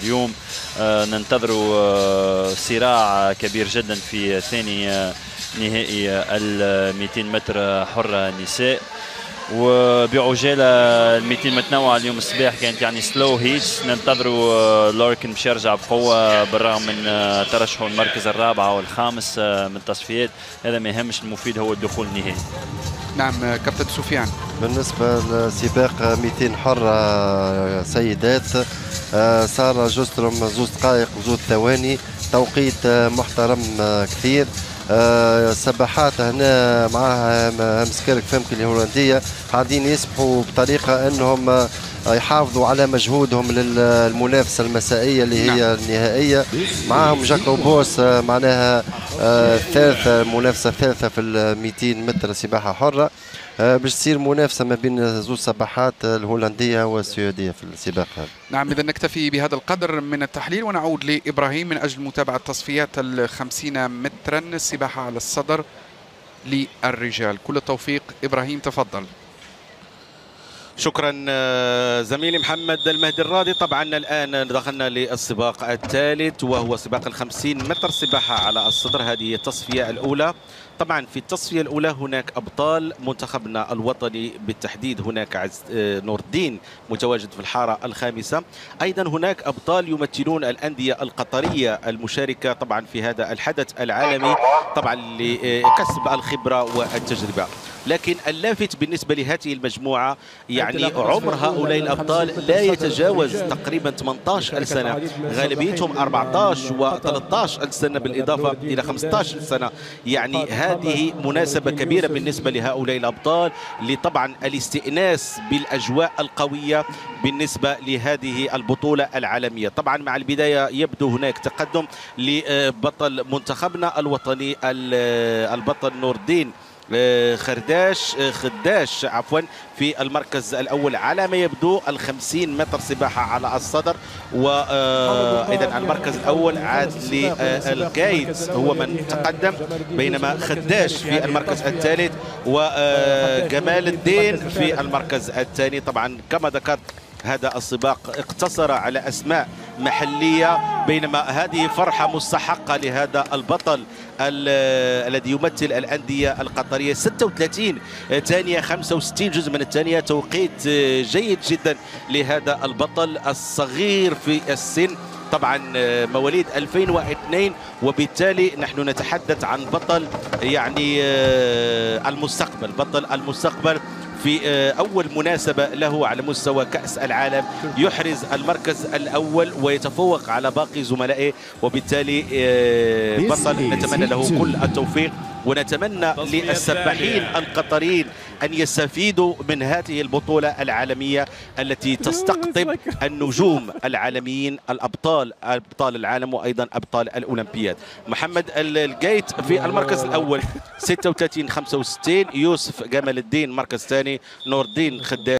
اليوم. ننتظر صراع كبير جدا في ثاني نهائي ال 200 متر حرة نساء. وبعجاله ال 200 متنوعه اليوم الصباح كانت يعني سلو هيتس. ننتظروا لوركن باش يرجع بقوه بالرغم من ترشحه المركز الرابع والخامس من التصفيات. هذا ما يهمش، المفيد هو الدخول النهائي. نعم كابتن سفيان، بالنسبه لسباق 200 حره سيدات صار جسترم 2 دقائق و2 ثواني، توقيت محترم كثير. السباحات هنا معاها مسكرك فمك الهولنديه قاعدين يسبحوا بطريقه انهم يحافظوا على مجهودهم للمنافسه المسائيه اللي هي النهائيه. معاهم جاكوبوس معناها ثالثه منافسه ثالثه في ال 200 متر سباحه حره، باش تصير منافسه ما بين زوج سباحات الهولنديه والسويديه في السباق هذا. نعم اذا نكتفي بهذا القدر من التحليل ونعود لابراهيم من اجل متابعه تصفيات ال 50 مترا السباحه على الصدر للرجال. كل التوفيق ابراهيم، تفضل. شكرا زميلي محمد المهدي الراضي. طبعا الآن دخلنا للسباق الثالث وهو سباق ال 50 متر سباحة على الصدر. هذه هي التصفية الأولى. طبعا في التصفية الأولى هناك أبطال منتخبنا الوطني، بالتحديد هناك عز نور الدين متواجد في الحارة الخامسة. أيضا هناك أبطال يمثلون الأندية القطرية المشاركة طبعا في هذا الحدث العالمي، طبعا لكسب الخبرة والتجربة. لكن اللافت بالنسبة لهذه المجموعة يعني عمر هؤلاء الأبطال لا يتجاوز تقريبا 18 سنة، غالبيتهم 14 و 13 سنة بالإضافة إلى 15 سنة. يعني هذه مناسبة كبيرة بالنسبة لهؤلاء الأبطال لطبعا الاستئناس بالأجواء القوية بالنسبة لهذه البطولة العالمية. طبعا مع البداية يبدو هناك تقدم لبطل منتخبنا الوطني البطل نور الدين خداش في المركز الأول على ما يبدو ال 50 متر سباحة على الصدر. وإذا المركز الأول عاد للقايد هو من تقدم، بينما خداش في المركز الثالث وجمال الدين في المركز الثاني. طبعا كما ذكرت هذا السباق اقتصر على أسماء محلية، بينما هذه فرحة مستحقة لهذا البطل الذي يمثل الأندية القطرية. 36 ثانية 65 جزء من الثانية، توقيت جيد جدا لهذا البطل الصغير في السن. طبعا مواليد 2002، وبالتالي نحن نتحدث عن بطل يعني المستقبل، بطل المستقبل في أول مناسبة له على مستوى كأس العالم يحرز المركز الأول ويتفوق على باقي زملائه، وبالتالي بطل نتمنى له كل التوفيق. ونتمنى للسباحين القطريين أن يستفيدوا من هذه البطولة العالمية التي تستقطب النجوم العالميين، أبطال العالم وأيضا أبطال الأولمبياد. محمد القايت في المركز الأول 36 65، يوسف جمال الدين مركز ثاني، نور الدين خداش